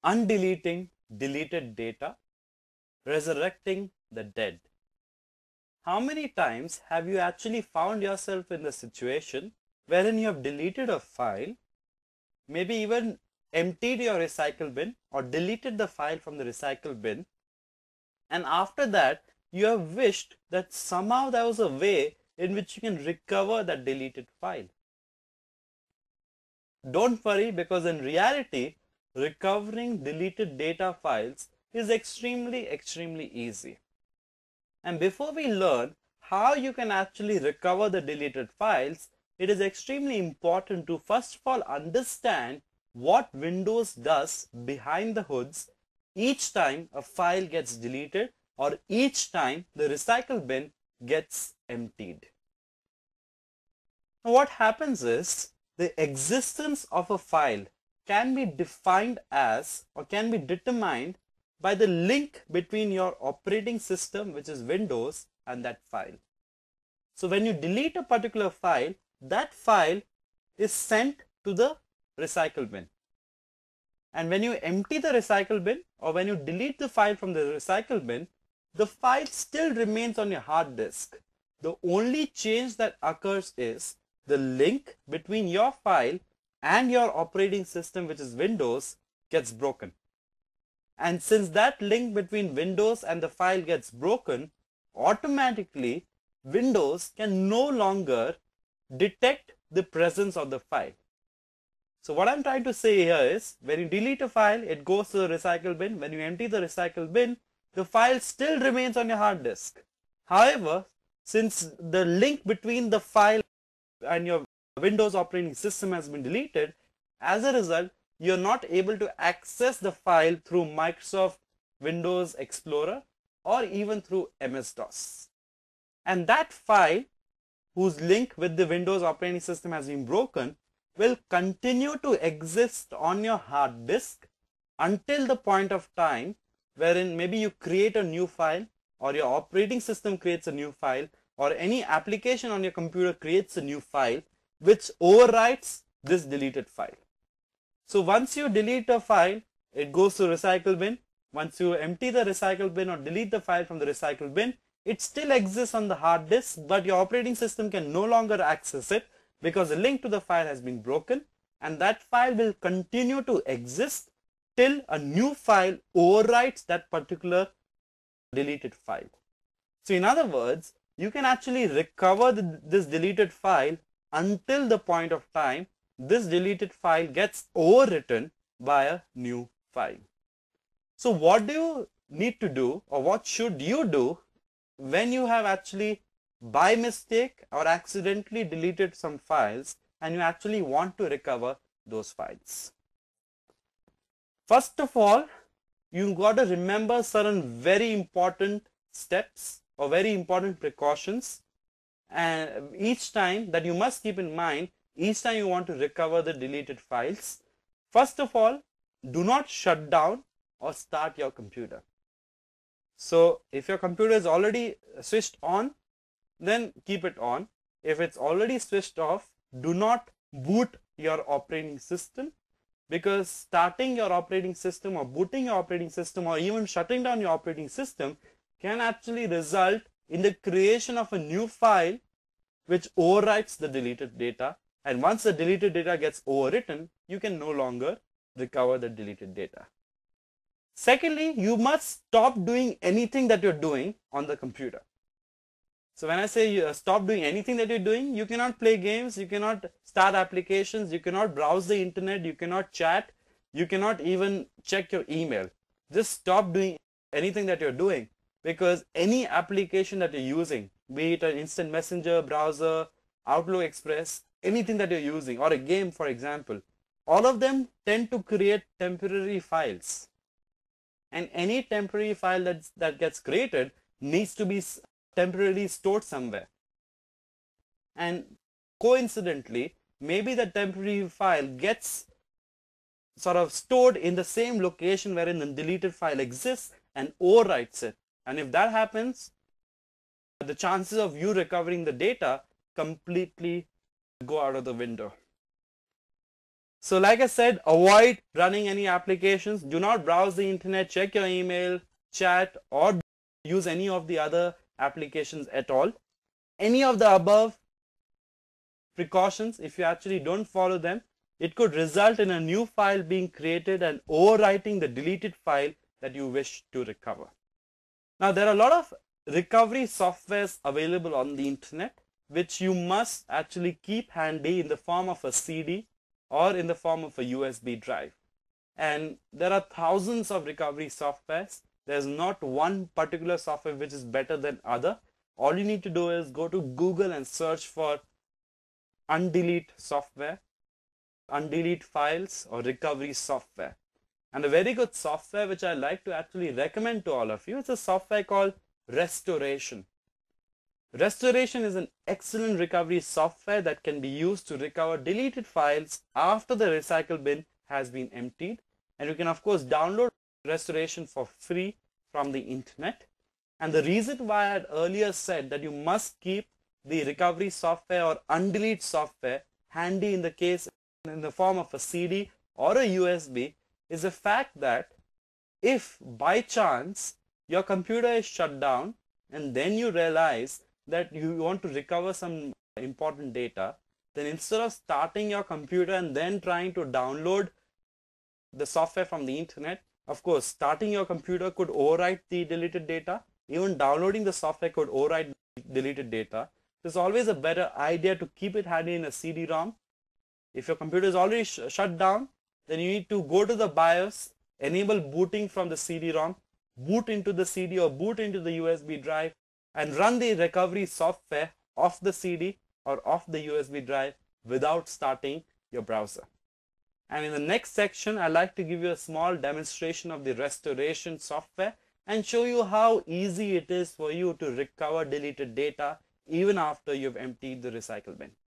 Undeleting deleted data, resurrecting the dead. How many times have you actually found yourself in the situation wherein you have deleted a file, maybe even emptied your recycle bin or deleted the file from the recycle bin, and after that you have wished that somehow there was a way in which you can recover that deleted file? Don't worry, because in reality, recovering deleted data files is extremely easy. And before we learn how you can actually recover the deleted files, it is extremely important to first of all understand what Windows does behind the hoods each time a file gets deleted or each time the recycle bin gets emptied. Now, what happens is the existence of a file can be defined as or can be determined by the link between your operating system, which is Windows, and that file. So when you delete a particular file, that file is sent to the recycle bin. And when you empty the recycle bin or when you delete the file from the recycle bin, the file still remains on your hard disk. The only change that occurs is the link between your file and your operating system, which is Windows, gets broken. And since that link between Windows and the file gets broken, automatically Windows can no longer detect the presence of the file. So what I'm trying to say here is, when you delete a file, it goes to the recycle bin. When you empty the recycle bin, the file still remains on your hard disk. However, since the link between the file and your Windows operating system has been deleted, as a result, you're not able to access the file through Microsoft Windows Explorer or even through MS-DOS. And that file, whose link with the Windows operating system has been broken, will continue to exist on your hard disk until the point of time wherein maybe you create a new file, or your operating system creates a new file, or any application on your computer creates a new file which overwrites this deleted file. So once you delete a file, it goes to recycle bin. Once you empty the recycle bin or delete the file from the recycle bin, it still exists on the hard disk, but your operating system can no longer access it because the link to the file has been broken, and that file will continue to exist till a new file overwrites that particular deleted file. So in other words, you can actually recover this deleted file until the point of time this deleted file gets overwritten by a new file. So what do you need to do, or what should you do when you have actually by mistake or accidentally deleted some files and you actually want to recover those files? First of all, you got to remember certain very important steps or very important precautions, and each time that you must keep in mind each time you want to recover the deleted files. First of all, do not shut down or start your computer. So if your computer is already switched on, then keep it on. If it's already switched off, do not boot your operating system, because starting your operating system or booting your operating system or even shutting down your operating system can actually result in the creation of a new file which overwrites the deleted data. And once the deleted data gets overwritten, you can no longer recover the deleted data. Secondly, you must stop doing anything that you're doing on the computer. So when I say you stop doing anything that you're doing, you cannot play games, you cannot start applications, you cannot browse the internet, you cannot chat, you cannot even check your email. Just stop doing anything that you're doing, because any application that you're using, be it an instant messenger, browser, Outlook Express, anything that you're using, or a game for example, all of them tend to create temporary files. And any temporary file that gets created needs to be temporarily stored somewhere. And coincidentally, maybe the temporary file gets sort of stored in the same location wherein the deleted file exists and overwrites it. And if that happens, the chances of you recovering the data completely go out of the window. So like I said, avoid running any applications. Do not browse the internet, check your email, chat, or use any of the other applications at all. Any of the above precautions, if you actually don't follow them, it could result in a new file being created and overwriting the deleted file that you wish to recover. Now, there are a lot of recovery softwares available on the internet, which you must actually keep handy in the form of a CD or in the form of a USB drive. And there are thousands of recovery softwares. There's not one particular software which is better than other. All you need to do is go to Google and search for undelete software, undelete files, or recovery software. And a very good software which I like to actually recommend to all of you is a software called Restoration. Restoration is an excellent recovery software that can be used to recover deleted files after the recycle bin has been emptied. And you can of course download Restoration for free from the internet. And the reason why I had earlier said that you must keep the recovery software or undelete software handy in the case in the form of a CD or a USB is the fact that if by chance your computer is shut down and then you realize that you want to recover some important data, then instead of starting your computer and then trying to download the software from the internet, of course, starting your computer could overwrite the deleted data. Even downloading the software could overwrite deleted data. It's always a better idea to keep it handy in a CD-ROM. If your computer is already shut down, then you need to go to the BIOS, enable booting from the CD-ROM, boot into the CD or boot into the USB drive, and run the recovery software off the CD or off the USB drive without starting your browser. And in the next section, I'd like to give you a small demonstration of the restoration software and show you how easy it is for you to recover deleted data even after you've emptied the recycle bin.